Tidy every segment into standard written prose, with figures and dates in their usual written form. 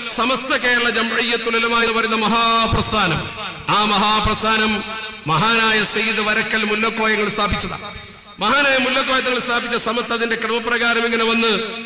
സമസ്ത കേരള ജംഇയ്യത്തുൽ ഉലമ എന്ന് പറയുന്ന മഹാപ്രസ്ഥാനം. ആ മഹാപ്രസ്ഥാനം മഹാനായ സയ്യിദ് വരക്കൽ മുല്ലക്കോയങ്ങൾ സ്ഥാപിച്ചതാണ്. മഹാനായ മുല്ലക്കോയങ്ങൾ സ്ഥാപിച്ച സമത്ത് അതിന്റെ ക്രമപ്രകാരം ഇങ്ങനെ വന്ന്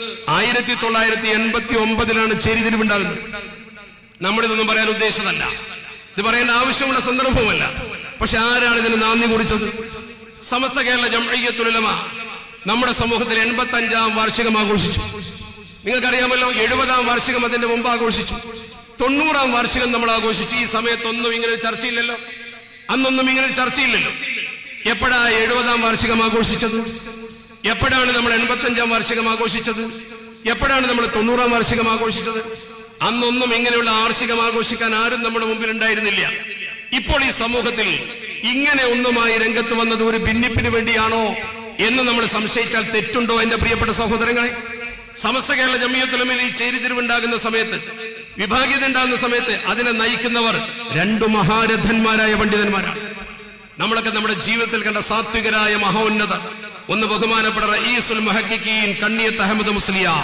1989 ചേരിതിരിവുണ്ടാകുന്നത്. നമ്മളിതൊന്നും പറയാൻ ഉദ്ദേശിച്ചതല്ല, ഇത് പറയേണ്ട ആവശ്യമുള്ള സന്ദർഭവുമല്ല. പക്ഷെ ആരാണ് ഇതിന് നാന്ദി കുറിച്ചത്? സമസ്ത കേരള ജംഇയ്യത്തുൽ ഉലമ നമ്മുടെ സമൂഹത്തിൽ 85ാം വാർഷികം ആഘോഷിച്ചു. നിങ്ങൾക്കറിയാമല്ലോ, 70ാം വാർഷികം അതിന്റെ മുമ്പ് ആഘോഷിച്ചു, 90ാം വാർഷികം നമ്മൾ ആഘോഷിച്ചു. ഈ സമയത്തൊന്നും ഇങ്ങനെ ചർച്ചയില്ലല്ലോ, അന്നൊന്നും ഇങ്ങനെ ചർച്ചയില്ലല്ലോ. എപ്പോഴാ 70ാം വാർഷികം ആഘോഷിച്ചത്? എപ്പോഴാണ് നമ്മൾ 85ാം വാർഷികം ആഘോഷിച്ചത്? എപ്പോഴാണ് നമ്മൾ 90ാം വാർഷികം ആഘോഷിച്ചത്? അന്നൊന്നും ഇങ്ങനെയുള്ള വാർഷികം ആഘോഷിക്കാൻ ആരും നമ്മുടെ മുമ്പിൽ ഉണ്ടായിരുന്നില്ല. ഇപ്പോൾ ഈ സമൂഹത്തിൽ ഇങ്ങനെ ഒന്നുമായി രംഗത്ത് വന്നത് ഒരു ഭിന്നിപ്പിന് വേണ്ടിയാണോ എന്ന് നമ്മൾ സംശയിച്ചാൽ തെറ്റുണ്ടോ? എന്റെ പ്രിയപ്പെട്ട സഹോദരങ്ങളെ, സമസ്ത കേരള ജംഇയ്യത്തുൽ ഉലമയിൽ ഈ ചേരിതിരിവുണ്ടാകുന്ന സമയത്ത്, വിഭാഗീയത ഉണ്ടാകുന്ന സമയത്ത് അതിനെ നയിക്കുന്നവർ 2 മഹാരഥന്മാരായ പണ്ഡിതന്മാരാണ്. നമ്മളൊക്കെ നമ്മുടെ ജീവിതത്തിൽ കണ്ട സാത്വികരായ മഹോന്നത, ഒന്ന് ബഹുമാനപ്പെട്ട റഈസുൽ മുഹഖിഖീൻ കണ്ണിയത്ത് അഹമ്മദ് മുസ്ലിയാർ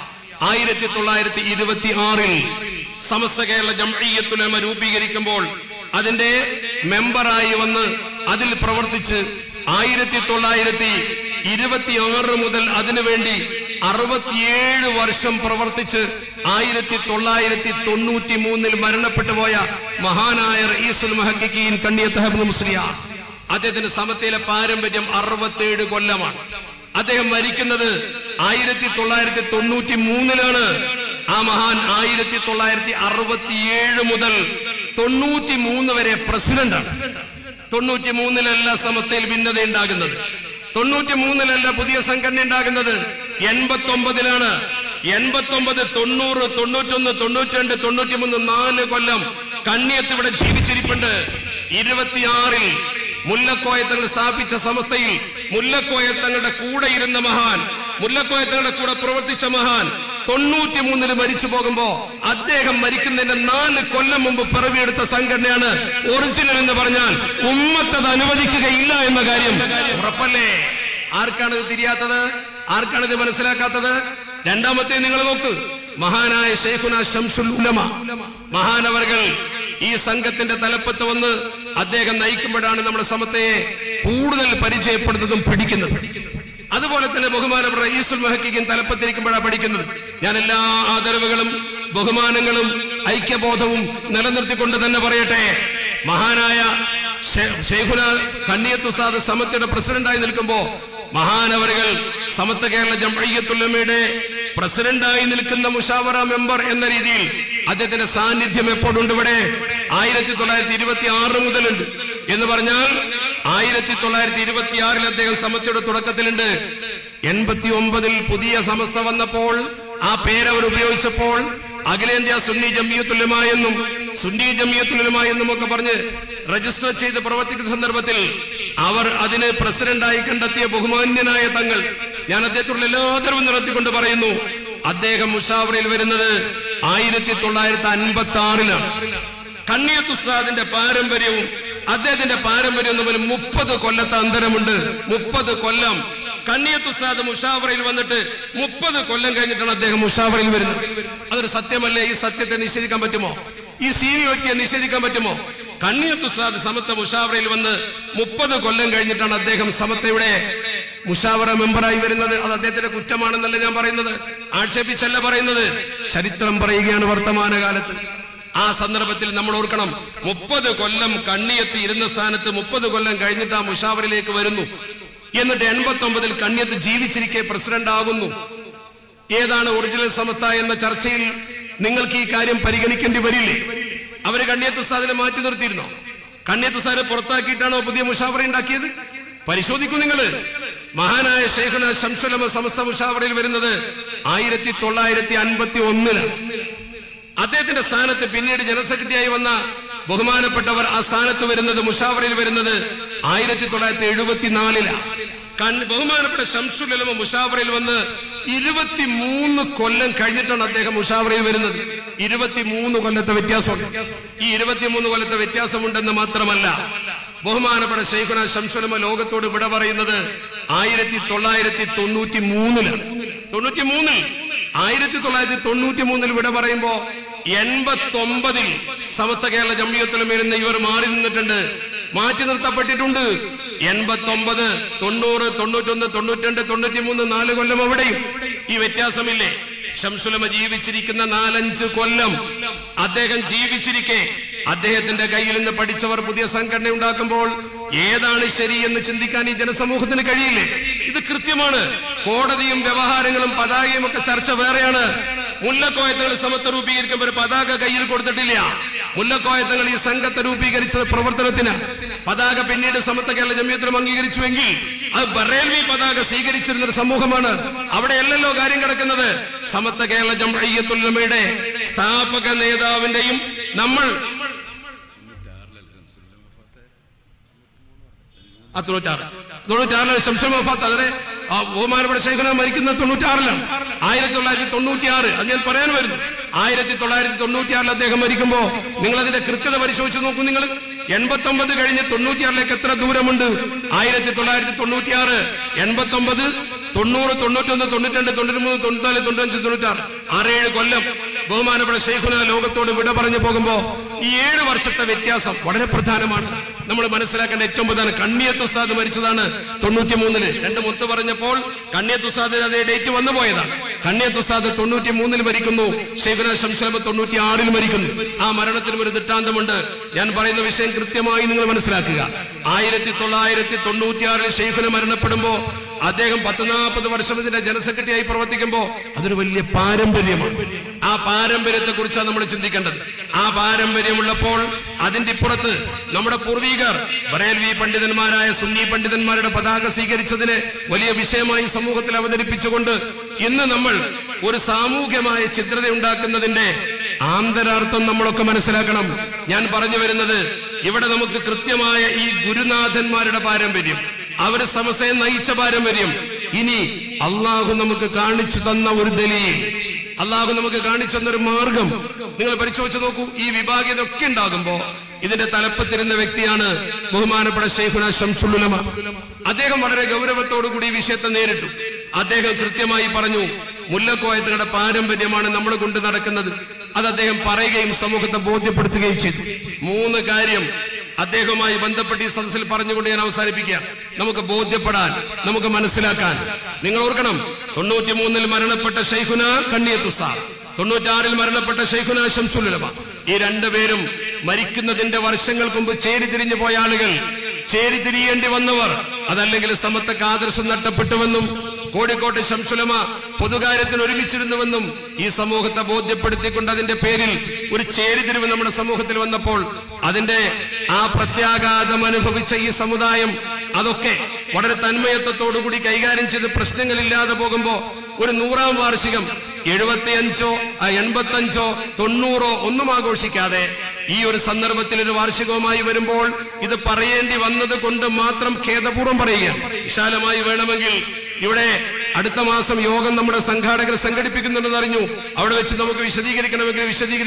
1926 സമസ്ത കേരള ജംഇയ്യത്തുൽ ഉലമ രൂപീകരിക്കുമ്പോൾ അതിന്റെ മെമ്പറായി വന്ന് അതിൽ പ്രവർത്തിച്ച് 1926 മുതൽ അതിനുവേണ്ടി 67 വർഷം പ്രവർത്തിച്ച് 1993 മരണപ്പെട്ടു പോയ മഹാനായ റഈസുൽ മുഹഖിഖീൻ കണ്ണിയത്ത് അഹമ്മദ് മുസ്ലിയാർ, അദ്ദേഹത്തിന്റെ സമത്തയിലെ പാരമ്പര്യം 67 കൊല്ലമാണ്. അദ്ദേഹം മരിക്കുന്നത് 1993 ആ മഹാൻ 1967 മുതൽ 93 വരെ പ്രസിഡന്റാണ്. 93 സമത്തയിൽ ഭിന്നത ഉണ്ടാകുന്നത്, 93 പുതിയ സംഘടന ഉണ്ടാകുന്നത്, 89 89, 90, 91, 92, 93 4 കൊല്ലം കണ്ണിയത്ത് ഇവിടെ ജീവിച്ചിരിപ്പുണ്ട്. 26 മുല്ലക്കോയ തങ്ങൾ സ്ഥാപിച്ച സമസ്തയിൽ മുല്ലക്കോയ തങ്ങളുടെ കൂടെ ഇരുന്ന മഹാൻ, മുല്ലക്കോയ തങ്ങളുടെ കൂടെ പ്രവർത്തിച്ച മഹാൻ 93 മരിച്ചു പോകുമ്പോ അദ്ദേഹം മരിക്കുന്നതിന്റെ 4 കൊല്ലം മുമ്പ് പിറവിയെടുത്ത സംഘടനയാണ് ഒറിജിനൽ എന്ന് പറഞ്ഞാൽ ഉമ്മത്തത് അനുവദിക്കുകയില്ല എന്ന കാര്യം ഉറപ്പല്ലേ? ആർക്കാണിത് തിരിയാത്തത്? ആർക്കാണിത് മനസ്സിലാക്കാത്തത്? രണ്ടാമത്തെ നിങ്ങൾ നോക്ക്, മഹാനായ ശൈഖുനാ ശംസുൽ ഉലമ മഹാനവർകൾ ഈ സംഘത്തിന്റെ തലപ്പത്ത് വന്ന് അദ്ദേഹം നയിക്കുമ്പോഴാണ് നമ്മുടെ സമത്തയെ കൂടുതൽ പരിചയപ്പെടുന്നതും പഠിക്കുന്നതും. അതുപോലെ തന്നെ ബഹുമാനപ്പെട്ട റഈസുൽ മുഹഖിഖീൻ തലപ്പത്തിരിക്കുമ്പോഴാണ് പഠിക്കുന്നത്. ഞാൻ എല്ലാ ആദരവുകളും ബഹുമാനങ്ങളും ഐക്യബോധവും നിലനിർത്തിക്കൊണ്ട് തന്നെ പറയട്ടെ, മഹാനായ ശൈഖുനാ കണ്ണിയത്ത് ഉസ്താദ് സമത്തയുടെ പ്രസിഡന്റായി നിൽക്കുമ്പോ മഹാനവറുകൾ സമസ്ത കേരള ജംഇയ്യത്തുൽ ഉലമയുടെ പ്രസിഡന്റായി നിൽക്കുന്ന മുഷാവറ മെമ്പർ എന്ന രീതിയിൽ അദ്ദേഹത്തിന്റെ സാന്നിധ്യം എപ്പോഴുണ്ട് ഇവിടെ? 1926 മുതലുണ്ട് എന്ന് പറഞ്ഞാൽ 1926 അദ്ദേഹം സമസ്തയുടെ തുടക്കത്തിലുണ്ട്. 89 പുതിയ സമസ്ത വന്നപ്പോൾ ആ പേരവർ ഉപയോഗിച്ചപ്പോൾ അഖിലേന്ത്യാ സുന്നി ജംഇയ്യത്തുൽ ഉലമ എന്നും സുന്നി ജംഇയ്യത്തുൽ ഉലമ എന്നും ഒക്കെ പറഞ്ഞ് രജിസ്റ്റർ ചെയ്ത് പ്രവർത്തിക്കുന്ന സന്ദർഭത്തിൽ അവർ അതിന് പ്രസിഡന്റായി കണ്ടെത്തിയ ബഹുമാന്യനായ തങ്ങൾ, ഞാൻ അദ്ദേഹത്തോട് എല്ലാ ആദരവും നടത്തിക്കൊണ്ട് പറയുന്നു, അദ്ദേഹം മുഷാവറയിൽ വരുന്നത് 1956 കണ്ണിയത്ത് ഉസ്താദിന്റെ പാരമ്പര്യവും അദ്ദേഹത്തിന്റെ പാരമ്പര്യവും തമ്മിൽ 30 കൊല്ലത്തെ അന്തരമുണ്ട്. 30 കൊല്ലം കണ്ണിയത്ത് ഉസ്താദ് മുഷാവറയിൽ വന്നിട്ട് 30 കൊല്ലം കഴിഞ്ഞിട്ടാണ് അദ്ദേഹം മുഷാവറയിൽ വരുന്നത്. അതൊരു സത്യമല്ലേ? ഈ സത്യത്തെ നിഷേധിക്കാൻ പറ്റുമോ? ഈ സീനിയോറിറ്റിയെ നിഷേധിക്കാൻ പറ്റുമോ? കണ്ണിയത്ത് ഉസ്താദ് സമത്ത മുഷാവറയിൽ വന്ന് 30 കൊല്ലം കഴിഞ്ഞിട്ടാണ് അദ്ദേഹം സമത്തയുടെ മുഷാവറ മെമ്പറായി വരുന്നത്. അത് അദ്ദേഹത്തിന്റെ കുറ്റമാണെന്നല്ല ഞാൻ പറയുന്നത്, ആക്ഷേപിച്ചല്ല പറയുന്നത്, ചരിത്രം പറയുകയാണ് വർത്തമാനകാലത്ത്. ആ സന്ദർഭത്തിൽ നമ്മൾ ഓർക്കണം, 30 കൊല്ലം കണ്ണിയത്ത് ഇരുന്ന സ്ഥാനത്ത് 30 കൊല്ലം കഴിഞ്ഞിട്ട് ആ മുഷാവറയിലേക്ക് വരുന്നു. എന്നിട്ട് 89 കണ്ണിയത്ത് ജീവിച്ചിരിക്കെ പ്രസിഡന്റ് ആകുന്നു. ഏതാണ് ഒറിജിനൽ സമസ്ത എന്ന ചർച്ചയിൽ നിങ്ങൾക്ക് ഈ കാര്യം പരിഗണിക്കേണ്ടി വരില്ലേ? അവര് കണ്ണിയത്ത് ഉസ്താദിനെ മാറ്റി നിർത്തിയിരുന്നോ? കണ്ണിയത്ത് ഉസ്താദിനെ പുറത്താക്കിയിട്ടാണോ പുതിയ മുഷാവറ ഉണ്ടാക്കിയത്? പരിശോധിക്കൂ നിങ്ങൾ. മഹാനായ ശൈഖുനാ ശംസുൽ ഉലമ സമസ്ത മുഷാവറയിൽ വരുന്നത് 1951. അദ്ദേഹത്തിന്റെ സ്ഥാനത്ത് പിന്നീട് ജനറൽ സെക്രട്ടറിയായി വന്ന ബഹുമാനപ്പെട്ടവർ ആ സ്ഥാനത്ത് വരുന്നത്, മുഷാവറയിൽ വരുന്നത് 1974. ബഹുമാനപ്പെട്ട ശംസുൽ ഉലമ മുഷാവറയിൽ വന്ന് 23 കൊല്ലം കഴിഞ്ഞിട്ടാണ് അദ്ദേഹം മുഷാവറയിൽ വരുന്നത്. 23 കൊല്ലത്തെ വ്യത്യാസമുണ്ട്. ഈ 23 കൊല്ലത്തെ വ്യത്യാസമുണ്ടെന്ന് മാത്രമല്ല, ബഹുമാനപ്പെട്ട ശൈഖുനാ ശംസുൽ ഉലമ ലോകത്തോട് വിട പറയുന്നത് 1993. 93 1993 വിട പറയുമ്പോ 89 സമസ്ത കേരള ജംഇയ്യത്തുൽ ഉലമയിൽ നിന്ന് ഇവർ മാറി നിന്നിട്ടുണ്ട്, മാറ്റി നിർത്തപ്പെട്ടിട്ടുണ്ട്. 89, 90, 91, 92, 93 4 കൊല്ലം അവിടെയും ഈ വ്യത്യാസമില്ലേ? ശംസുലമ ജീവിച്ചിരിക്കുന്ന 4-5 കൊല്ലം അദ്ദേഹം ജീവിച്ചിരിക്കെ അദ്ദേഹത്തിന്റെ കയ്യിൽ നിന്ന് പഠിച്ചവർ പുതിയ സംഘടന ഉണ്ടാക്കുമ്പോൾ ഏതാണ് ശരി എന്ന് ചിന്തിക്കാൻ ഈ ജനസമൂഹത്തിന് കഴിയില്ലേ? ഇത് കൃത്യമാണ്. കോടതിയും വ്യവഹാരങ്ങളും പതാകയും ഒക്കെ ചർച്ച വേറെയാണ്. മുല്ലക്കോയത്തങ്ങൾ സമത്വ രൂപീകരിക്കുമ്പോൾ പതാക കയ്യിൽ കൊടുത്തിട്ടില്ല. മുല്ലക്കോയത്തങ്ങൾ ഈ സംഘത്തെ രൂപീകരിച്ചത് പ്രവർത്തനത്തിന്. പതാക പിന്നീട് സമത്വ കേരള ജംഇയ്യത്തുൽ അംഗീകരിച്ചുവെങ്കിൽ അത് ബറേൽവി പതാക സ്വീകരിച്ചിരുന്ന ഒരു സമൂഹമാണ്. അവിടെയല്ലല്ലോ കാര്യം കിടക്കുന്നത്. സമത്വ കേരള ജംഇയ്യത്തുൽ ഉലമയുടെ സ്ഥാപക നേതാവിന്റെയും നമ്മൾ 96 ശംസുൽ വഫാത്ത് അതിനെ ബഹുമാനപ്പെട്ട ശൈഖുന മരിക്കുന്ന 96-ലാണ്. 1996 അത് ഞാൻ പറയാൻ വരുന്നു. 1996 അദ്ദേഹം മരിക്കുമ്പോ നിങ്ങൾ അതിന്റെ കൃത്യത പരിശോധിച്ച് നോക്കൂ. നിങ്ങൾ 89 കഴിഞ്ഞ് 96 എത്ര ദൂരമുണ്ട്? 1996, 89, 90, 91, 92, 93, 94, 95, 96 6-7 കൊല്ലം ബഹുമാനപ്പെട്ട ശൈഖുന ലോകത്തോട് വിട പറഞ്ഞു പോകുമ്പോ ഈ 7 വർഷത്തെ വ്യത്യാസം വളരെ പ്രധാനമാണ്. നമ്മൾ മനസ്സിലാക്കേണ്ട ഏറ്റവും പ്രധാനം. കണ്ണിയത്ത് ഉസ്താദ് മരിച്ചതാണ് 93. 2 മുത്ത് പറഞ്ഞപ്പോൾ കണ്ണിയത്ത് ഉസ്താദിന് അതേ ഡേറ്റ് വന്നു പോയതാണ്. കണ്ണിയത്ത് ഉസ്താദ് 93 മരിക്കുന്നു, ശൈഖുന ശംസുലമ 96 മരിക്കുന്നു. ആ മരണത്തിനും ഒരു ദൃഷ്ടാന്തമുണ്ട്. ഞാൻ പറയുന്ന വിഷയം കൃത്യമായി നിങ്ങൾ മനസ്സിലാക്കുക. 1996 ശൈഖുന മരണപ്പെടുമ്പോ അദ്ദേഹം 10-40 വർഷം ഇതിന്റെ ജനറൽ സെക്രട്ടറിയായി പ്രവർത്തിക്കുമ്പോ അതൊരു വലിയ പാരമ്പര്യമാണ്. ആ പാരമ്പര്യത്തെ കുറിച്ചാണ് നമ്മൾ ചിന്തിക്കേണ്ടത്. ആ പാരമ്പര്യമുള്ളപ്പോൾ അതിന്റെ ഇപ്പുറത്ത് നമ്മുടെ പൂർവികർ ബറേൽവി പണ്ഡിതന്മാരായ സുന്നി പണ്ഡിതന്മാരുടെ പതാക സ്വീകരിച്ചതിനെ വലിയ വിഷയമായി സമൂഹത്തിൽ അവതരിപ്പിച്ചുകൊണ്ട് ഇന്ന് നമ്മൾ ഒരു സാമൂഹ്യമായ ചിത്രത ഉണ്ടാക്കുന്നതിന്റെ ആന്തരാർത്ഥം നമ്മളൊക്കെ മനസ്സിലാക്കണം. ഞാൻ പറഞ്ഞു വരുന്നത് ഇവിടെ നമുക്ക് കൃത്യമായ ഈ ഗുരുനാഥന്മാരുടെ പാരമ്പര്യം, അവര് സമസ്തയെ നയിച്ച പാരമ്പര്യം, ഇനി അള്ളാഹു നമുക്ക് കാണിച്ചു തന്ന ഒരു ദലീൽ, അള്ളാഹു നമുക്ക് കാണിച്ചു തന്നൊരു മാർഗം നിങ്ങൾ പരിശോധിച്ച് നോക്കൂ. ഈ വിഭാഗീയത ഒക്കെ ഉണ്ടാകുമ്പോ ഇതിന്റെ തലപ്പത്തിരുന്ന വ്യക്തിയാണ് ബഹുമാനപ്പെട്ട ശൈഖുന ശംസുൽ ഉലമ. അദ്ദേഹം വളരെ ഗൗരവത്തോടു കൂടി ഈ വിഷയത്തെ നേരിട്ടു. അദ്ദേഹം കൃത്യമായി പറഞ്ഞു, മുല്ലക്കോയത്തങ്ങളുടെ പാരമ്പര്യമാണ് നമ്മൾ കൊണ്ട് നടക്കുന്നത്. അത് അദ്ദേഹം പറയുകയും സമൂഹത്തെ ബോധ്യപ്പെടുത്തുകയും ചെയ്തു. 3 കാര്യം അദ്ദേഹവുമായി ബന്ധപ്പെട്ട് ഈ സദസ്സിൽ പറഞ്ഞുകൊണ്ട് ഞാൻ അവസാനിപ്പിക്കുക. നമുക്ക് ബോധ്യപ്പെടാൻ, നമുക്ക് മനസ്സിലാക്കാൻ. നിങ്ങൾ ഓർക്കണം, 93 മരണപ്പെട്ട ശൈഖുന കണ്ണിയത്ത് ഉസ്താദ്, 96 മരണപ്പെട്ട ശൈഖുന ശംസുൽ ഉലമ. ഈ 2 പേരും മരിക്കുന്നതിന്റെ വർഷങ്ങൾക്ക് മുമ്പ് ചേരിതിരിഞ്ഞു പോയ ആളുകൾ, ചേരിതിരിയേണ്ടി വന്നവർ, അതല്ലെങ്കിൽ സമത്വക്ക് ആദർശം നഷ്ടപ്പെട്ടുവെന്നും കോഴിക്കോട്ട് ശംസുലമ പൊതുകാര്യത്തിന് ഒരുമിച്ചിരുന്നുവെന്നും ഈ സമൂഹത്തെ ബോധ്യപ്പെടുത്തിക്കൊണ്ട് അതിന്റെ പേരിൽ ഒരു ചേരിതിരിവ് നമ്മുടെ സമൂഹത്തിൽ വന്നപ്പോൾ അതിന്റെ ആ പ്രത്യാഘാതം അനുഭവിച്ച ഈ സമുദായം അതൊക്കെ വളരെ തന്മയത്വത്തോടുകൂടി കൈകാര്യം ചെയ്ത് പ്രശ്നങ്ങളില്ലാതെ പോകുമ്പോ ഒരു 100-ാം വാർഷികം 75, 85, 90 ഒന്നും ആഘോഷിക്കാതെ ഈ ഒരു സന്ദർഭത്തിൽ ഒരു വാർഷികവുമായി വരുമ്പോൾ ഇത് പറയേണ്ടി വന്നത് കൊണ്ട് മാത്രം ഖേദപൂർവ്വം പറയുകയാണ്. വിശാലമായി വേണമെങ്കിൽ ഇവിടെ അടുത്ത മാസം യോഗം നമ്മുടെ സംഘാടകർ സംഘടിപ്പിക്കുന്നുണ്ടെന്ന് അറിഞ്ഞു. അവിടെ വെച്ച് നമുക്ക് വിശദീകരിക്കണമെങ്കിൽ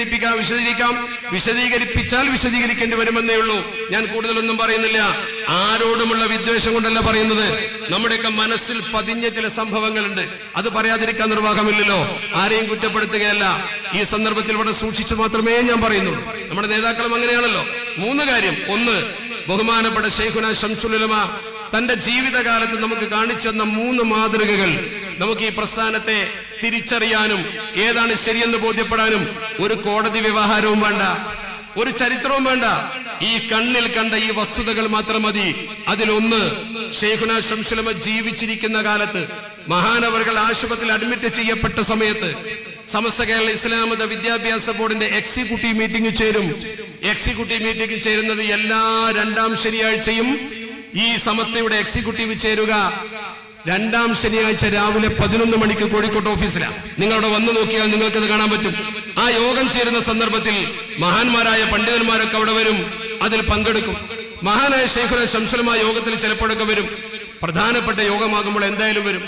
വിശദീകരിപ്പിച്ചാൽ വിശദീകരിക്കേണ്ടി വരുമെന്നേ ഉള്ളൂ. ഞാൻ കൂടുതലൊന്നും പറയുന്നില്ല. ആരോടുമുള്ള വിദ്വേഷം കൊണ്ടല്ല പറയുന്നത്. നമ്മുടെയൊക്കെ മനസ്സിൽ പതിഞ്ഞ ചില സംഭവങ്ങളുണ്ട്. അത് പറയാതിരിക്കാൻ നിർവാഹമില്ലല്ലോ. ആരെയും കുറ്റപ്പെടുത്തുകയല്ല. ഈ സന്ദർഭത്തിൽ ഇവിടെ സൂക്ഷിച്ചു മാത്രമേ ഞാൻ പറയുന്നുള്ളൂ. നമ്മുടെ നേതാക്കളും അങ്ങനെയാണല്ലോ. 3 കാര്യം. 1, ബഹുമാനപ്പെട്ട ശൈഖുന ശംസുൽ ഉലമ തന്റെ ജീവിതകാലത്ത് നമുക്ക് കാണിച്ചു തന്ന 3 മാതൃകകൾ നമുക്ക് ഈ പ്രസ്ഥാനത്തെ തിരിച്ചറിയാനും ഏതാണ് ശരിയെന്ന് ബോധ്യപ്പെടാനും ഒരു കോടതി വ്യവഹാരവും വേണ്ട, ഒരു ചരിത്രവും വേണ്ട. ഈ കണ്ണിൽ കണ്ട ഈ വസ്തുതകൾ മാത്രം മതി. അതിലൊന്ന്, ശൈഖുന ശംസുൽ ഉലമ ജീവിച്ചിരിക്കുന്ന കാലത്ത് മഹാനവറുകൾ ആശുപത്രിയിൽ അഡ്മിറ്റ് ചെയ്യപ്പെട്ട സമയത്ത് സമസ്ത കേരള ഇസ്ലാമത വിദ്യാഭ്യാസ ബോർഡിന്റെ എക്സിക്യൂട്ടീവ് മീറ്റിംഗ് ചേരും. എക്സിക്യൂട്ടീവ് മീറ്റിംഗ് ചേരുന്നത് എല്ലാ 2-ാം ശനിയാഴ്ചയും. ഈ സമസ്തയുടെ എക്സിക്യൂട്ടീവ് ചേരുക 2-ാം ശനിയാഴ്ച രാവിലെ 11 മണിക്ക് കോഴിക്കോട്ട് ഓഫീസിലാണ്. നിങ്ങളവിടെ വന്നു നോക്കിയാൽ നിങ്ങൾക്കത് കാണാൻ പറ്റും. ആ യോഗം ചേരുന്ന സന്ദർഭത്തിൽ മഹാന്മാരായ പണ്ഡിതന്മാരൊക്കെ അവിടെ വരും, അതിൽ പങ്കെടുക്കും. മഹാനായ ശൈഖുന ശംസുൽ ഉലമ യോഗത്തിൽ ചിലപ്പോഴൊക്കെ വരും. പ്രധാനപ്പെട്ട യോഗമാകുമ്പോൾ എന്തായാലും വരും.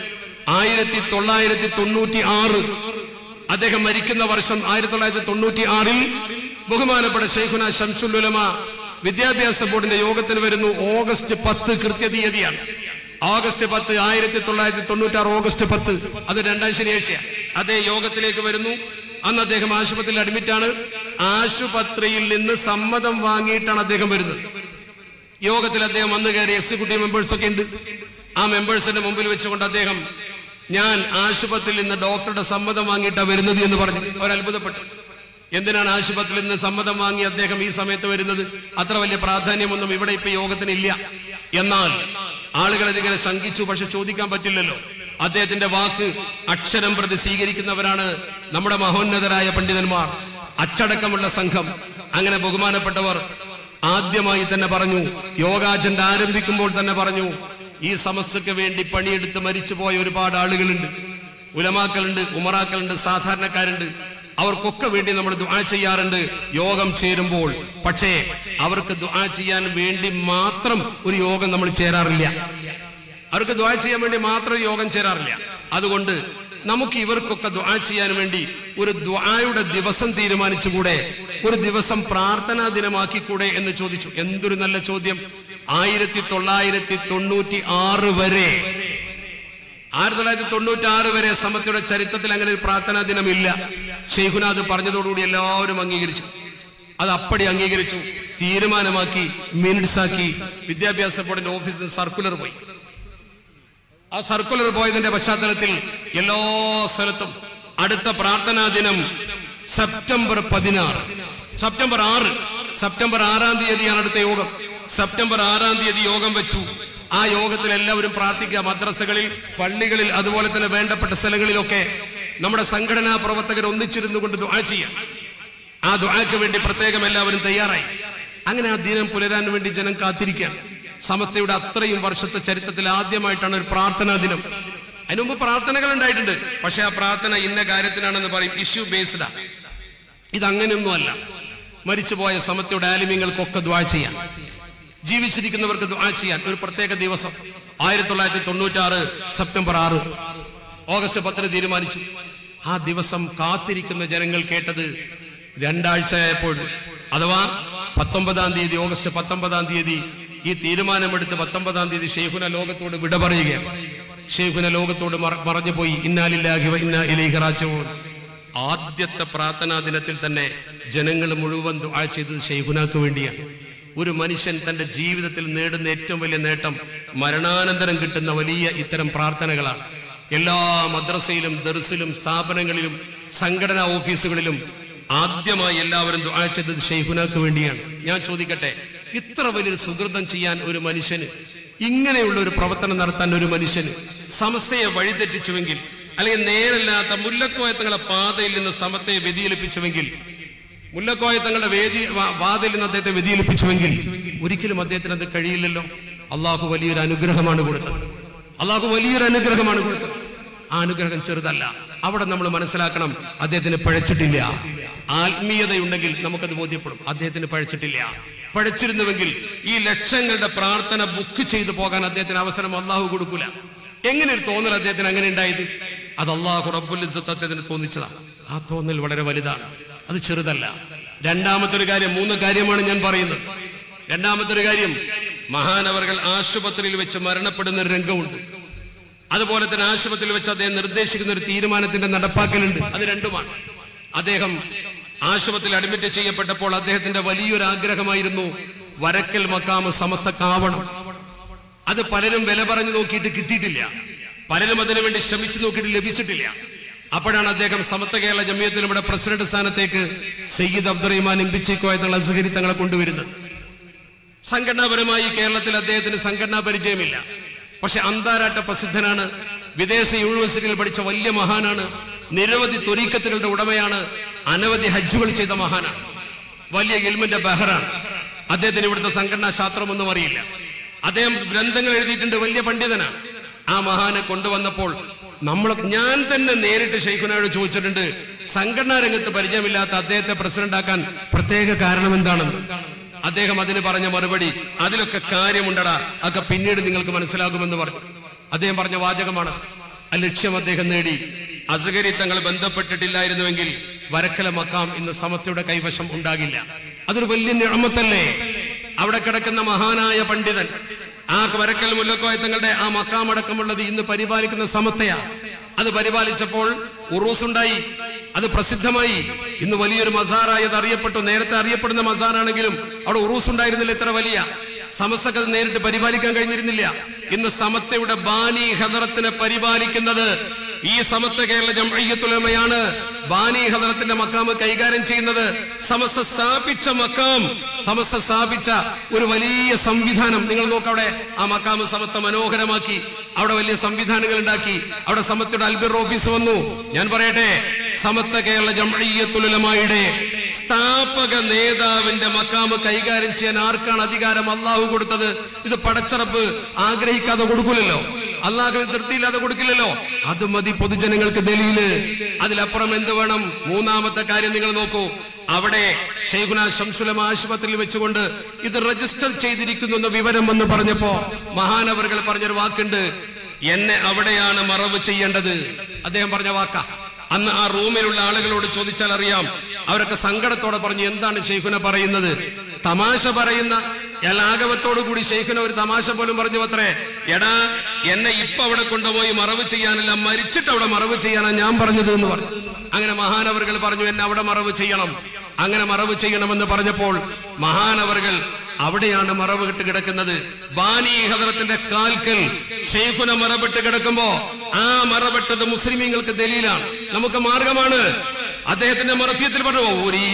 1996 അദ്ദേഹം മരിക്കുന്ന വർഷം 1996 ബഹുമാനപ്പെട്ട ശൈഖുന ശംസുൽ ഉലമ വിദ്യാഭ്യാസ ബോർഡിന്റെ യോഗത്തിന് വരുന്നു. ഓഗസ്റ്റ് 10 കൃത്യതീയതിയാണ്. ഓഗസ്റ്റ് 10, 1996 ഓഗസ്റ്റ് 10, അത് 2ാം ശനിയാഴ്ച അദ്ദേഹം യോഗത്തിലേക്ക് വരുന്നു. അന്ന് അദ്ദേഹം ആശുപത്രിയിൽ അഡ്മിറ്റാണ്. ആശുപത്രിയിൽ നിന്ന് സമ്മതം വാങ്ങിയിട്ടാണ് അദ്ദേഹം വരുന്നത്. യോഗത്തിൽ അദ്ദേഹം വന്നു കയറി. എക്സിക്യൂട്ടീവ് മെമ്പേഴ്സ് ഒക്കെ ഉണ്ട്. ആ മെമ്പേഴ്സിന്റെ മുമ്പിൽ വെച്ചുകൊണ്ട് അദ്ദേഹം ഞാൻ ആശുപത്രിയിൽ നിന്ന് ഡോക്ടറുടെ സമ്മതം വാങ്ങിയിട്ടാണ് വരുന്നത് എന്ന് പറഞ്ഞു. അവർ അത്ഭുതപ്പെട്ടു. എന്തിനാണ് ആശുപത്രിയിൽ നിന്ന് സമ്മതം വാങ്ങി അദ്ദേഹം ഈ സമയത്ത് വരുന്നത്? അത്ര വലിയ പ്രാധാന്യമൊന്നും ഇവിടെ ഇപ്പൊ യോഗത്തിനില്ല. എന്നാൽ ആളുകൾ അതിങ്ങനെ ശങ്കിച്ചു. പക്ഷെ ചോദിക്കാൻ പറ്റില്ലല്ലോ. അദ്ദേഹത്തിന്റെ വാക്ക് അക്ഷരം പ്രതി സ്വീകരിക്കുന്നവരാണ് നമ്മുടെ മഹോന്നതരായ പണ്ഡിതന്മാർ, അച്ചടക്കമുള്ള സംഘം. അങ്ങനെ ബഹുമാനപ്പെട്ടവർ ആദ്യമായി തന്നെ പറഞ്ഞു, യോഗാചരണ ആരംഭിക്കുമ്പോൾ തന്നെ പറഞ്ഞു, ഈ സമസ്തക്ക് വേണ്ടി പണിയെടുത്ത് മരിച്ചുപോയ ഒരുപാട് ആളുകളുണ്ട്, ഉലമാക്കളുണ്ട്, ഉമറാക്കളുണ്ട്, സാധാരണക്കാരുണ്ട്. അവർക്കൊക്കെ വേണ്ടി നമ്മൾ ദുആ ചെയ്യാറുണ്ട് യോഗം ചേരുമ്പോൾ. പക്ഷേ അവർക്ക് ദുആ ചെയ്യാൻ വേണ്ടി മാത്രം ഒരു യോഗം നമ്മൾ ചേരാറില്ല. അവർക്ക് ദുആ ചെയ്യാൻ വേണ്ടി മാത്രം യോഗം ചേരാറില്ല. അതുകൊണ്ട് നമുക്ക് ഇവർക്കൊക്കെ ദുആ ചെയ്യാൻ വേണ്ടി ഒരു ദുആയുടെ ദിവസം തീരുമാനിച്ചുകൂടെ? ഒരു ദിവസം പ്രാർത്ഥനാ ദിനമാക്കിക്കൂടെ എന്ന് ചോദിച്ചു. എന്തൊരു നല്ല ചോദ്യം. 1996 വരെ 1996 വരെ സമസ്തയുടെ ചരിത്രത്തിൽ അങ്ങനെ ഒരു പ്രാർത്ഥനാ ദിനമില്ല. ശൈഖുന അത് പറഞ്ഞതോടുകൂടി എല്ലാവരും അംഗീകരിച്ചു. അത് അപ്പടി അംഗീകരിച്ചു, തീരുമാനമാക്കി, മിനിറ്റ്സ് ആക്കി. വിദ്യാഭ്യാസ ബോർഡിന്റെ ഓഫീസിൽ സർക്കുലർ പോയി. ആ സർക്കുലർ പോയതിന്റെ പശ്ചാത്തലത്തിൽ എല്ലാ സ്ഥലത്തും അടുത്ത പ്രാർത്ഥനാ ദിനം സെപ്റ്റംബർ 16, സെപ്റ്റംബർ 6-ാം തീയതിയാണ് അടുത്ത യോഗം. സെപ്റ്റംബർ 6-ാം തീയതി യോഗം വെച്ചു. ആ യോഗത്തിൽ എല്ലാവരും പ്രാർത്ഥിക്കുക. മദ്രസകളിൽ, പള്ളികളിൽ, അതുപോലെ തന്നെ വേണ്ടപ്പെട്ട സ്ഥലങ്ങളിലൊക്കെ നമ്മുടെ സംഘടനാ പ്രവർത്തകർ ഒന്നിച്ചിരുന്നു കൊണ്ട് ദുആ ചെയ്യാം. ആ ദുആക്ക് വേണ്ടി പ്രത്യേകം എല്ലാവരും തയ്യാറായി. അങ്ങനെ ആ ദിനം പുലരാൻ വേണ്ടി ജനം കാത്തിരിക്കുകയാണ്. സമസ്തയുടെ അത്രയും വർഷത്തെ ചരിത്രത്തിൽ ആദ്യമായിട്ടാണ് ഒരു പ്രാർത്ഥനാ ദിനം. അതിനു മുമ്പ് പ്രാർത്ഥനകൾ ഉണ്ടായിട്ടുണ്ട്. പക്ഷെ ആ പ്രാർത്ഥന ഇന്ന കാര്യത്തിനാണെന്ന് പറയും, ഇഷ്യൂ ബേസ്ഡാ. ഇതങ്ങനെയൊന്നും അല്ല. മരിച്ചുപോയ സമസ്തയുടെ ആലിമീങ്ങൾക്കൊക്കെ ദുആ ചെയ്യാൻ, ജീവിച്ചിരിക്കുന്നവർക്ക് ദുആ ചെയ്യാൻ ഒരു പ്രത്യേക ദിവസം 1996 സെപ്റ്റംബർ 6 ഓഗസ്റ്റ് 10 തീരുമാനിച്ചു. ആ ദിവസം കാത്തിരിക്കുന്ന ജനങ്ങൾ കേട്ടത് 2 ആഴ്ചയായപ്പോൾ, അഥവാ 19-ാം തീയതി, ഓഗസ്റ്റ് 19-ാം തീയതി ഈ തീരുമാനമെടുത്ത് 19-ാം തീയതി ശൈഖുന ലോകത്തോട് വിട പറയുകയാണ്. ശൈഖുന ലോകത്തോട് പറഞ്ഞു പോയി. ഇന്നാ ലില്ലാഹി വ ഇന്നാ ഇലൈഹി റാജിഊൻ. ആദ്യത്തെ പ്രാർത്ഥനാ ദിനത്തിൽ തന്നെ ജനങ്ങൾ മുഴുവൻ ദുആ ചെയ്തത് ശൈഖുനാക്ക് വേണ്ടിയാണ്. ഒരു മനുഷ്യൻ തന്റെ ജീവിതത്തിൽ നേടുന്ന ഏറ്റവും വലിയ നേട്ടം മരണാനന്തരം കിട്ടുന്ന വലിയ ഇത്തരം പ്രാർത്ഥനകളാണ്. എല്ലാ മദ്രസയിലും, ദർസിലും, സ്ഥാപനങ്ങളിലും, സംഘടനാ ഓഫീസുകളിലും ആദ്യമായി എല്ലാവരും ദുആ ചെയ്തത് ശൈഖുനാക്ക് വേണ്ടിയാണ്. ഞാൻ ചോദിക്കട്ടെ, ഇത്ര വലിയൊരു സുഹൃതം ചെയ്യാൻ ഒരു മനുഷ്യന്, ഇങ്ങനെയുള്ള ഒരു പ്രവർത്തനം നടത്താൻ ഒരു മനുഷ്യന് സമസ്തയെ വഴിതെറ്റിച്ചുവെങ്കിൽ, അല്ലെങ്കിൽ നേരല്ലാത്ത മുല്ലക്കോയ തങ്ങളുടെ പാതയിൽ നിന്ന് സമസ്തയെ വ്യതിചലിപ്പിച്ചുവെങ്കിൽ, മുല്ലക്കോയ തങ്ങളുടെ വാതിൽ നിന്ന് അദ്ദേഹത്തെ വ്യതിചലിപ്പിച്ചുവെങ്കിൽ ഒരിക്കലും അദ്ദേഹത്തിന് അത് കഴിയില്ലല്ലോ. അള്ളാഹു വലിയൊരു അനുഗ്രഹമാണ് കൊടുത്തത്. അള്ളാഹു വലിയൊരു അനുഗ്രഹമാണ് കൊടുത്തത്. ആ അനുഗ്രഹം ചെറുതല്ല. അവിടെ നമ്മൾ മനസ്സിലാക്കണം, അദ്ദേഹത്തിന് പഴച്ചിട്ടില്ല. ആത്മീയതയുണ്ടെങ്കിൽ നമുക്കത് ബോധ്യപ്പെടും. അദ്ദേഹത്തിന് പഴച്ചിട്ടില്ല. പഴച്ചിരുന്നുവെങ്കിൽ ഈ ലക്ഷങ്ങളുടെ പ്രാർത്ഥന ബുക്ക് ചെയ്തു പോകാൻ അദ്ദേഹത്തിന് അവസരം അള്ളാഹു കൊടുക്കൂല. എങ്ങനെ ഒരു തോന്നൽ അദ്ദേഹത്തിന് അങ്ങനെ ഉണ്ടായത്? അത് അള്ളാഹു റബ്ബുൽ ഇസ്സത്ത് അദ്ദേഹത്തിന് തോന്നിച്ചതാണ്. ആ തോന്നൽ വളരെ വലുതാണ്, അത് ചെറുതല്ല. രണ്ടാമത്തെ ഒരു കാര്യം, 3 കാര്യമാണ് ഞാൻ പറയുന്നത്. രണ്ടാമത്തെ ഒരു കാര്യം, മഹാനവർകൾ ആശുപത്രിയിൽ വെച്ച് മരണപ്പെടുന്ന ഒരു രംഗമുണ്ട്. അതുപോലെ തന്നെ ആശുപത്രിയിൽ വെച്ച് അദ്ദേഹം നിർദ്ദേശിക്കുന്ന ഒരു തീരുമാനത്തിന്റെ നടപ്പാക്കലുണ്ട്. അത് രണ്ടുമാണ്. അദ്ദേഹം ആശുപത്രിയിൽ അഡ്മിറ്റ് ചെയ്യപ്പെട്ടപ്പോൾ അദ്ദേഹത്തിന്റെ വലിയൊരു ആഗ്രഹമായിരുന്നു വരക്കൽ മക്കാമ് സമസ്തക്കാവണം. അത് പലരും വില പറഞ്ഞു നോക്കിയിട്ട് കിട്ടിയിട്ടില്ല. പലരും അതിനുവേണ്ടി ശ്രമിച്ചു നോക്കിയിട്ട് ലഭിച്ചിട്ടില്ല. അപ്പോഴാണ് അദ്ദേഹം സമസ്ത കേരള ജമിയത്തുലമയുടെ പ്രസിഡന്റ് സ്ഥാനത്തേക്ക് സയ്യിദ് അബ്ദുറഹിമാൻ ഇമ്പിച്ചിക്കോയ തങ്ങൾ അസ്ഹരി തങ്ങളെ കൊണ്ടുവരുന്നത്. സംഘടനാപരമായി കേരളത്തിൽ അദ്ദേഹത്തിന് സംഘടനാ പരിചയമില്ല. പക്ഷെ അന്താരാഷ്ട്ര പ്രസിദ്ധനാണ്. വിദേശ യൂണിവേഴ്സിറ്റിയിൽ പഠിച്ച വലിയ മഹാനാണ്. നിരവധി ത്വരീഖത്തുകളുടെ ഉടമയാണ്. അനവധി ഹജ്ജുകൾ ചെയ്ത മഹാനാണ്. വലിയ ഇൽമിന്റെ ബഹറാണ്. അദ്ദേഹത്തിന് ഇവിടുത്തെ സംഘടനാ ശാസ്ത്രമൊന്നും അറിയില്ല. അദ്ദേഹം ഗ്രന്ഥങ്ങൾ എഴുതിയിട്ടുണ്ട്. വലിയ പണ്ഡിതനാണ്. ആ മഹാനെ കൊണ്ടുവന്നപ്പോൾ ഞാൻ തന്നെ നേരിട്ട് ശൈഖുനയോട് ചോദിച്ചിട്ടുണ്ട്, സംഘടനാ രംഗത്ത് പരിചയമില്ലാത്ത അദ്ദേഹത്തെ പ്രസിഡന്റ് ആക്കാൻ പ്രത്യേക കാരണം എന്താണെന്ന്. അദ്ദേഹം അതിന് പറഞ്ഞ മറുപടി, അതിലൊക്കെ കാര്യമുണ്ടടാ, അതൊക്കെ പിന്നീട് നിങ്ങൾക്ക് മനസ്സിലാകുമെന്ന് പറഞ്ഞു. അദ്ദേഹം പറഞ്ഞ വാചകമാണ്, ആ ലക്ഷ്യം അദ്ദേഹം നേടി. അസ്ഹരി തങ്ങൾ ബന്ധപ്പെട്ടിട്ടില്ലായിരുന്നുവെങ്കിൽ വരക്കല മക്കാം ഇന്ന് സമസ്തയുടെ കൈവശം ഉണ്ടാകില്ല. അതൊരു വലിയ നിഅമത്തല്ലേ? അവിടെ കിടക്കുന്ന മഹാനായ പണ്ഡിതൻ, ആ വരക്കൽ മുല്ലക്കോയ തങ്ങളുടെ ആ മക്കാമടക്കമുള്ളത് ഇന്ന് പരിപാലിക്കുന്ന സമത്തയാ. അത് പരിപാലിച്ചപ്പോൾ ഉറൂസ് ഉണ്ടായി, അത് പ്രസിദ്ധമായി. ഇന്ന് വലിയൊരു മസാറായി അത് അറിയപ്പെട്ടു. നേരത്തെ അറിയപ്പെടുന്ന മസാറാണെങ്കിലും അവിടെ ഉറൂസ് ഉണ്ടായിരുന്നില്ല. ഇത്ര വലിയ സമസ്തക്ക് നേരിട്ട് പരിപാലിക്കാൻ കഴിഞ്ഞിരുന്നില്ല. ഇന്ന് സമത്തയുടെ ബാനി ഹദറത്തിനെ പരിപാലിക്കുന്നത് ഈ സമസ്ത കേരള ജംഇയ്യത്തുൽ ഉലമയാണ്. ബാനി ഹദറത്തിന്റെ മക്കാമ് കൈകാര്യം ചെയ്യുന്നത് സമസ്ത സ്ഥാപിച്ച മക്കാം, സമസ്ത സ്ഥാപിച്ച ഒരു വലിയ സംവിധാനം. നിങ്ങൾ നോക്ക്, അവിടെ ആ മക്കാമ് സമസ്ത മനോഹരമാക്കി, അവിടെ വലിയ സംവിധാനങ്ങൾ ഉണ്ടാക്കി. അവിടെ സമസ്തയുടെ അൽബിർ ഓഫീസ് വന്നു. ഞാൻ പറയട്ടെ, സമസ്ത കേരള ജംഇയ്യത്തുൽ ഉലമയുടെ സ്ഥാപക നേതാവിന്റെ മക്കാമ് കൈകാര്യം ചെയ്യാൻ ആർക്കാണ് അധികാരം അള്ളാഹു കൊടുത്തത്? ഇത് പടച്ചറപ്പ് ആഗ്രഹിക്കാതെ കൊടുക്കില്ലല്ലോ, അള്ളാഹുവിന് തൃപ്തിയില്ലാതെ കൊടുക്കില്ലല്ലോ. അത് മതി പൊതുജനങ്ങൾക്ക് ദലീല്. അതിലപ്പുറം എന്ത് വേണം? മൂന്നാമത്തെ കാര്യം നിങ്ങൾ നോക്കൂ. അവിടെ ശൈഖുനാ ശംസുൽ ഉലമ ആശുപത്രിയിൽ വെച്ചുകൊണ്ട് ഇത് രജിസ്റ്റർ ചെയ്തിരിക്കുന്നു എന്ന വിവരം വന്ന് പറഞ്ഞപ്പോ മഹാനവറുകൾ പറഞ്ഞൊരു വാക്കുണ്ട്, എന്നെ അവിടെയാണ് മറവ് ചെയ്യേണ്ടത്. അദ്ദേഹം പറഞ്ഞ വാക്കാ. അന്ന് ആ റൂമിലുള്ള ആളുകളോട് ചോദിച്ചാൽ അറിയാം. അവരൊക്കെ സങ്കടത്തോടെ പറഞ്ഞു, എന്താണ് ശൈഖുന പറയുന്നത്? തമാശ പറയുന്ന ലാഘവത്തോടു കൂടി ശൈഖുന ഒരു തമാശ പോലും പറഞ്ഞു അത്രേ, എടാ എന്നെ ഇപ്പൊ അവിടെ കൊണ്ടുപോയി മറവ് ചെയ്യാനല്ല, മരിച്ചിട്ട് അവിടെ മറവ് ചെയ്യാനാണ് ഞാൻ പറഞ്ഞത് എന്ന് പറഞ്ഞു. അങ്ങനെ മഹാനവറുകൾ പറഞ്ഞു, എന്നെ അവിടെ മറവ് ചെയ്യണം. അങ്ങനെ മറവ് ചെയ്യണമെന്ന് പറഞ്ഞപ്പോൾ മഹാനവറുകൾ അവിടെയാണ് മറവിട്ട് കിടക്കുന്നത്. ബാനി ഹദറത്തിന്റെ കാൽക്കൽ ശൈഖുന മറവിട്ട് കിടക്കുമ്പോ ആ മറവിട്ടത് മുസ്ലിമീങ്ങൾക്ക് ദലീലാണ്, നമുക്ക് മാർഗമാണ്. അദ്ദേഹത്തിന്റെ മറഫിയത്തിൽ പറഞ്ഞു,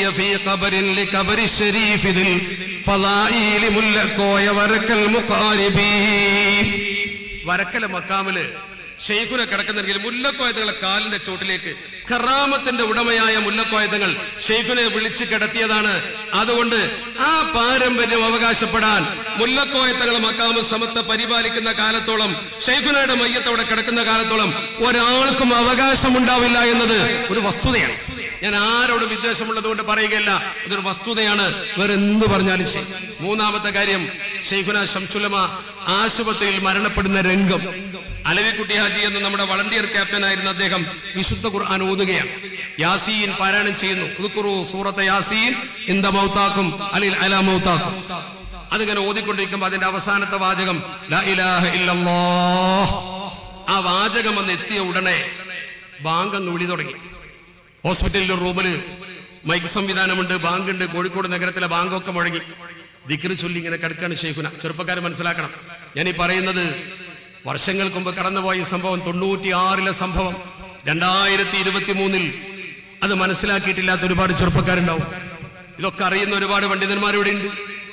വരക്കല മക്കാമില് ശൈഖുന കിടക്കുന്നെങ്കിൽ മുല്ലക്കോയതങ്ങളെ കാലിന്റെ ചോട്ടിലേക്ക് കറാമത്തിന്റെ ഉടമയായ മുല്ലക്കോയതങ്ങൾ ശൈഖുനെ വിളിച്ചു കിടത്തിയതാണ്. അതുകൊണ്ട് ആ പാരമ്പര്യം അവകാശപ്പെടാൻ മുല്ലക്കോയത്തങ്ങളെ മക്കാമ് സമത്ത പരിപാലിക്കുന്ന കാലത്തോളം, ശൈഖുനയുടെ മയ്യത്തോടെ കിടക്കുന്ന കാലത്തോളം ഒരാൾക്കും അവകാശമുണ്ടാവില്ല എന്നത് ഒരു വസ്തുതയാണ്. ഞാൻ ആരോടും വിദ്വേഷമുള്ളത് കൊണ്ട് പറയുകയല്ല, ഇതൊരു വസ്തുതയാണ്. വേറെ എന്ത് പറഞ്ഞാലും ശരി. മൂന്നാമത്തെ കാര്യം, ശൈഖുനാ ശംസുൽ ഉലമ ആശുപത്രിയിൽ മരണപ്പെടുന്ന രംഗം. അലവിക്കുട്ടി ഹാജി എന്ന നമ്മുടെ വളണ്ടിയർ ക്യാപ്റ്റൻ ആയിരുന്ന അദ്ദേഹം വിശുദ്ധ ഖുർആൻ ഓതുകയാണ്, യാസീൻ പാരായണം ചെയ്യുന്നു. ഉദ്കുറു സൂറത്തെ യാസീൻ ഇന്ദ മൗതാക്കും അലിൽ അലാ മൗതാക്കും. അതിങ്ങനെ ഓതിക്കൊണ്ടിരിക്കുമ്പോൾ അതിന്റെ അവസാനത്തെ വാചകം ലാ ഇലാഹ ഇല്ലല്ലാഹ്. ആ വാചകം വന്ന് എത്തിയ ഉടനെ ബാങ്ക് അങ്ങ് വിളി തുടങ്ങി. ഹോസ്പിറ്റലിലെ റൂമില് മൈക്ക് സംവിധാനമുണ്ട്, ബാങ്കുണ്ട്. കോഴിക്കോട് നഗരത്തിലെ ബാങ്കൊക്കെ മുഴങ്ങി. ദിക്ർ ചൊല്ലി ഇങ്ങനെ കിടക്കാണ് ശൈഖുന. ചെറുപ്പക്കാരെ മനസ്സിലാക്കണം, ഞാൻ ഈ പറയുന്നത് വർഷങ്ങൾക്ക് മുമ്പ് കടന്നുപോയ സംഭവം, 96-ലെ സംഭവം. 2023 അത് മനസ്സിലാക്കിയിട്ടില്ലാത്ത ഒരുപാട് ചെറുപ്പക്കാരുണ്ടാവും. ഇതൊക്കെ അറിയുന്ന ഒരുപാട് പണ്ഡിതന്മാരിവിടെ ഉണ്ട്.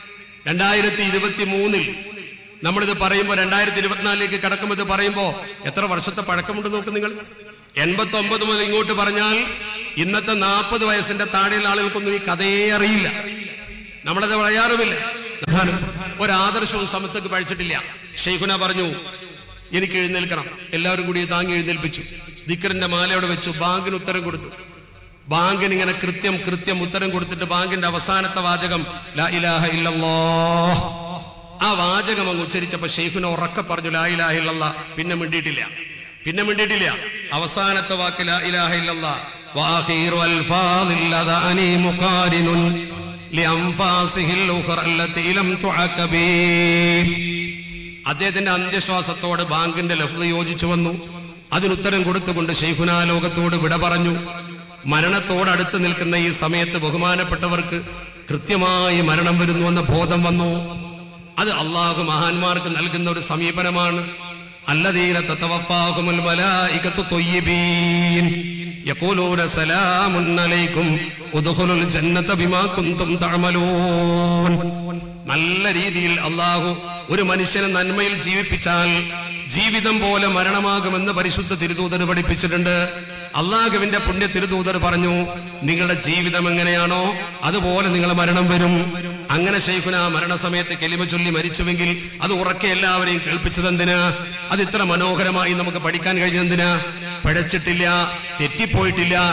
2023 നമ്മളിത് പറയുമ്പോൾ 2024 കടക്കുമ്പോൾ ഇത് പറയുമ്പോൾ എത്ര വർഷത്തെ പഴക്കമുണ്ട് നോക്ക് നിങ്ങൾ. 89 മുതൽ ഇങ്ങോട്ട് പറഞ്ഞാൽ ഇന്നത്തെ 40 വയസ്സിന്റെ താഴെയുള്ള ആളുകൾക്കൊന്നും ഈ കഥയെ അറിയില്ല. നമ്മളത് പറയാറുമില്ല. ഒരാദർശവും സമത്വക്ക് പഴിച്ചിട്ടില്ല. ശൈഖുന പറഞ്ഞു, എനിക്ക് എഴുന്നേൽക്കണം. എല്ലാവരും കൂടി താങ്ങി എഴുന്നേൽപ്പിച്ചു. ദിക്റിന്റെ മാല അവിടെ വെച്ചു. ബാങ്കിന് ഉത്തരം കൊടുത്തു. ബാങ്കിന് ഇങ്ങനെ കൃത്യം ഉത്തരം കൊടുത്തിട്ട് ബാങ്കിന്റെ അവസാനത്തെ വാചകം ലാ ഇലാഹ ഇല്ലല്ലാഹ്. ആ വാചകം അങ്ങ് ഉച്ചരിച്ചപ്പോ ശൈഖുന ഉറക്കെ പറഞ്ഞു ലാ ഇലാഹ ഇല്ലല്ലാഹ്. പിന്നെ മിണ്ടിയിട്ടില്ല. അവസാനത്തെ വാക്ക് ലാ ഇലാഹ ഇല്ലല്ലാഹ്. വആഖിറു അൽഫാദിൽ അദാനി മുഖാരിനുൻ ലിഅൻഫാസിഹിൽ ഉഖറ അല്ലതി ലം തുഅകബി. അദ്ദേഹത്തിന്റെ അന്ത്യശ്വാസത്തോട് ബാങ്കിന്റെ ലഫ്ള് യോജിച്ചു വന്നു. അതിനുത്തരം കൊടുത്തുകൊണ്ട് ശൈഖുന ലോകത്തോട് വിട പറഞ്ഞു. മരണത്തോടടുത്ത് നിൽക്കുന്ന ഈ സമയത്ത് ബഹുമാനപ്പെട്ടവർക്ക് കൃത്യമായി മരണം വരുന്നുവെന്ന ബോധം വന്നു. അത് അള്ളാഹു മഹാന്മാർക്ക് നൽകുന്ന ഒരു സമീപനമാണ്. അല്ലദീന തതവഫാഹുമുൽ മലായികതു ത്വയ്യിബീൻ യഖൂലൂന സലാമുൻ അലൈക്കും ഉദ്ഖുലുൽ ജന്നത ബിമാ കുൻതും തഅമലൂൻ. നല്ല രീതിയിൽ അള്ളാഹു ഒരു മനുഷ്യനെ നന്മയിൽ ജീവിപ്പിച്ചാൽ ജീവിതം പോലെ മരണമാകുമെന്ന് പരിശുദ്ധ തിരുദൂതർ പഠിപ്പിച്ചിട്ടുണ്ട്. അള്ളാഹുവിന്റെ പുണ്യ തിരുദൂതർ പറഞ്ഞു, നിങ്ങളുടെ ജീവിതം എങ്ങനെയാണോ അതുപോലെ നിങ്ങളെ മരണം വരും. അങ്ങനെ ശൈഖുന മരണസമയത്ത് കെലിമ ചൊല്ലി മരിച്ചുവെങ്കിൽ അത് ഉറക്കെ എല്ലാവരെയും കേൾപ്പിച്ചതെന്തിനാ? അത് ഇത്ര മനോഹരമായി നമുക്ക് പഠിക്കാൻ കഴിഞ്ഞെന്തിനാ? പഴച്ചിട്ടില്ല, തെറ്റിപ്പോയിട്ടില്ല.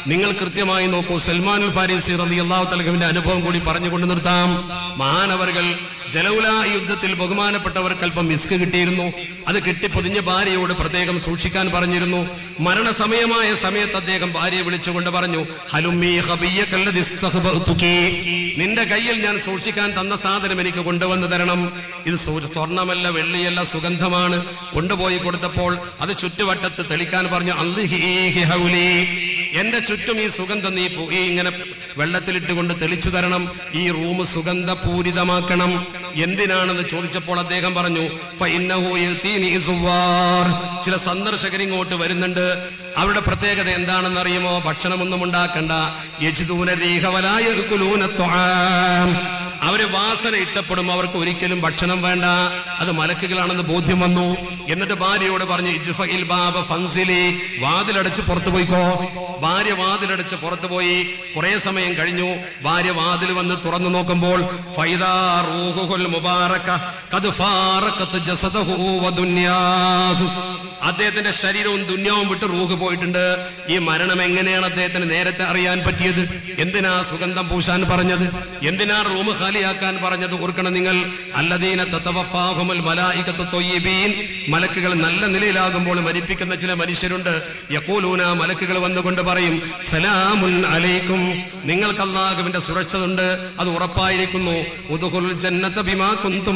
നിങ്ങൾ കൃത്യമായി നോക്കൂ. സൽമാനുൽ ഫാരിസി റളിയല്ലാഹു തആല അൻഹുവിന്റെ അനുഭവം കൂടി പറഞ്ഞുകൊണ്ട് നിർത്താം. മഹാനവർകൾ ജലൗലാ യുദ്ധത്തിൽ ബഹുമാനപ്പെട്ടവർക്ക് അല്പം മിസ്ക് കിട്ടിയിരുന്നു. അത് കിട്ടി പൊതിഞ്ഞ ഭാര്യയോട് പ്രത്യേകം സൂക്ഷിക്കാൻ പറഞ്ഞിരുന്നു. മരണസമയമായ സമയത്ത് അദ്ദേഹം ഭാര്യയെ വിളിച്ചുകൊണ്ട് പറഞ്ഞു, ഹലുമ്മി ഖബിയ്യകല്ലദി ഇസ്തഖബതുകി, നിന്റെ കയ്യിൽ ഞാൻ സൂക്ഷിക്കാൻ തന്ന സാധനം എനിക്ക് കൊണ്ടുവന്ന് തരണം. ഇത് സ്വർണ്ണമല്ല, വെള്ളിയല്ല, സുഗന്ധമാണ്. കൊണ്ടുപോയി കൊടുത്തപ്പോൾ അത് ചുറ്റുവട്ടത്ത് തെളിക്കാൻ പറഞ്ഞു. അൽഹിഹി ഹൗലി, എന്റെ ചുറ്റും ഈ സുഗന്ധം നീ ഇങ്ങനെ വെള്ളത്തിലിട്ട് കൊണ്ട് തെളിച്ചു തരണം. ഈ റൂം സുഗന്ധപൂരിതമാക്കണം. എന്തിനാണെന്ന് ചോദിച്ചപ്പോൾ അദ്ദേഹം പറഞ്ഞു, ഫഇന്നഹു യതീനി സുവാർ, ചില സന്ദർശകർ ഇങ്ങോട്ട് വരുന്നുണ്ട്. അവരുടെ പ്രത്യേകത എന്താണെന്ന് അറിയുമോ? ഭക്ഷണമൊന്നും ഉണ്ടാക്കണ്ട. യജ്ദൂന റീഹ വലാ യഅകുലൂന ത്വആം, അവര് വാസന ഇഷ്ടപ്പെടും, അവർക്ക് ഒരിക്കലും ഭക്ഷണം വേണ്ട. അത് മലക്കുകളാണെന്ന് ബോധ്യം വന്നു. എന്നിട്ട് ഭാര്യയോട് പറഞ്ഞു, ഇജ്ഫഇൽ ബാബ ഫൻസിലി, വാതിലടച്ച് പുറത്തു പോയിക്കോ. ഭാര്യ വാതിലടച്ച് പുറത്തു പോയി. കുറെ സമയം കഴിഞ്ഞു. ഭാര്യ വാതിൽ വന്ന് തുറന്നു നോക്കുമ്പോൾ ഫൈദാ റൂഹുൽ മുബാറക ഖദ് ഫാറഖത് ജസദഹു വദുനിയാഹു, അദ്ദേഹത്തിന്റെ ശരീരവും ദുന്യാവും വിട്ട് റൂഹ് പോയിട്ടുണ്ട്. ഈ മരണം എങ്ങനെയാണ് അദ്ദേഹത്തിന് നേരത്തെ അറിയാൻ പറ്റിയത്? എന്തിനാ സുഗന്ധം പൂശാൻ പറഞ്ഞത്? എന്തിനാ റൂം ഖാലിയാക്കാൻ പറഞ്ഞത്? ഓർക്കണം നിങ്ങൾ, അല്ലദീന തതവഫാഹുൽ മലായികത്തു ത്വയ്യിബീൻ, മലക്കുകൾ നല്ല നിലയിലാകുമ്പോൾ മരിപ്പിക്കുന്ന ചില മനുഷ്യരുണ്ട്. യഖൂലൂന, മലക്കുകൾ വന്നുകൊണ്ട് പറയും, സലാമുൻ അലൈക്കും, നിങ്ങൾക്ക് അല്ലാഹുവിന്റെ സുരക്ഷ ഉണ്ട്, അത് ഉറപ്പായിരിക്കുന്നു. ഉദ്ഖുൽ ജന്നത ബിമാ കുൻതും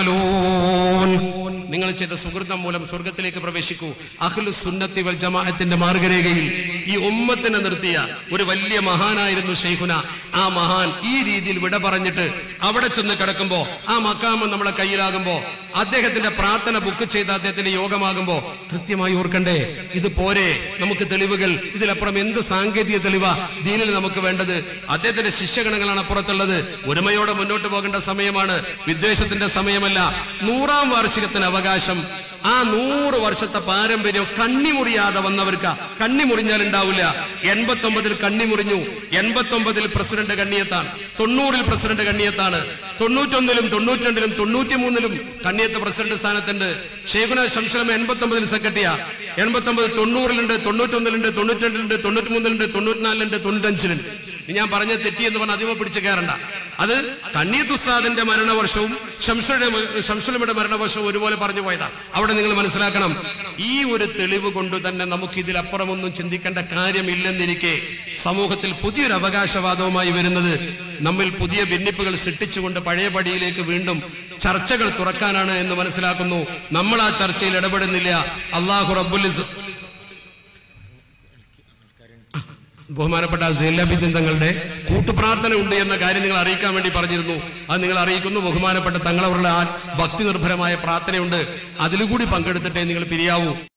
തഅമലൂൻ, നിങ്ങൾ ചെയ്ത സുഹൃതം മൂലം സ്വർഗത്തിലേക്ക് പ്രവേശിക്കൂ. അഹ്ലു സുന്നത്തി വൽ ജമാഅത്തിന്റെ മാർഗരേഖയിൽ ഈ ഉമ്മത്തിനെ നിർത്തിയ ഒരു വലിയ മഹാനായിരുന്നു ശൈഖുന. ആ മഹാൻ ഈ രീതിയിൽ വിട പറഞ്ഞിട്ട് അവിടെ ചെന്ന് കിടക്കുമ്പോ, ആ മക്കാമ് നമ്മളെ കയ്യിലാകുമ്പോ, അദ്ദേഹത്തിന്റെ പ്രാർത്ഥന ബുക്ക് ചെയ്ത അദ്ദേഹത്തിന്റെ യോഗമാകുമ്പോ കൃത്യമായി ഓർക്കണ്ടേ, ഇത് പോരെ നമുക്ക് തെളിവുകൾ? ഇതിലപ്പുറം എന്ത് സാങ്കേതിക തെളിവാ ദീനിൽ നമുക്ക് വേണ്ടത്? അദ്ദേഹത്തിന്റെ ശിഷ്യഗണങ്ങളാണ് അപ്പുറത്തുള്ളത്. ഒരുമയോടെ മുന്നോട്ട് പോകേണ്ട സമയമാണ്, വിദ്വേഷത്തിന്റെ സമയമല്ല. 100ാം വാർഷികത്തിന് അവകാശം. ആ 100 വർഷത്തെ പാരമ്പര്യം കണ്ണിമുറിയാതെ വന്നവർക്ക്, കണ്ണി മുറിഞ്ഞാൽ ഉണ്ടാവില്ല. 89 കണ്ണി മുറിഞ്ഞു. 89 പ്രസിഡന്റ് കണ്ണിയത്താണ്, 90 പ്രസിഡന്റ് കണ്ണിയത്താണ്, 91 92 93 കണ്ണിയത്ത് പ്രസിഡന്റ് സ്ഥാനത്തുണ്ട്. ഷെയ്ഖുന ശംസുൽ 89 സെക്രട്ടറിയാ. 89 90 91 92 93 94 95 ഞാൻ പറഞ്ഞ തെറ്റി എന്ന് പറഞ്ഞ അതിമ പിടിച്ച് കയറണ്ട. അത് കണ്ണിയത്ത് ഉസ്താദിന്റെ മരണവർഷവും ശംസുലയുടെ മരണവർഷവും ഒരുപോലെ പറഞ്ഞു പോയതാ. അവിടെ നിങ്ങൾ മനസ്സിലാക്കണം, ഈ ഒരു തെളിവ് കൊണ്ട് തന്നെ നമുക്ക് ഇതിലപ്പുറമൊന്നും ചിന്തിക്കേണ്ട കാര്യമില്ലെന്നിരിക്കെ സമൂഹത്തിൽ പുതിയൊരു അവകാശവാദവുമായി വരുന്നത് നമ്മിൽ പുതിയ ഭിന്നിപ്പുകൾ സൃഷ്ടിച്ചുകൊണ്ട് പഴയ പടിയിലേക്ക് വീണ്ടും ചർച്ചകൾ തുറക്കാനാണ് എന്ന് മനസ്സിലാക്കുന്നു. നമ്മൾ ആ ചർച്ചയിൽ ഇടപെടുന്നില്ല. അല്ലാഹു റബ്ബുൽ ബഹുമാനപ്പെട്ട സൈലബിദ്ദീൻ തങ്ങളുടെ കൂട്ടുപ്രാർത്ഥന ഉണ്ട് എന്ന കാര്യം നിങ്ങൾ അറിയിക്കാൻ വേണ്ടി പറഞ്ഞിരുന്നു. അത് നിങ്ങൾ അറിയിക്കുന്നു. ബഹുമാനപ്പെട്ട തങ്ങളവരുടെ ഭക്തി നിർഭരമായ പ്രാർത്ഥനയുണ്ട്. അതിലുകൂടി പങ്കെടുത്തിട്ടേ നിങ്ങൾ പിരിയാവൂ.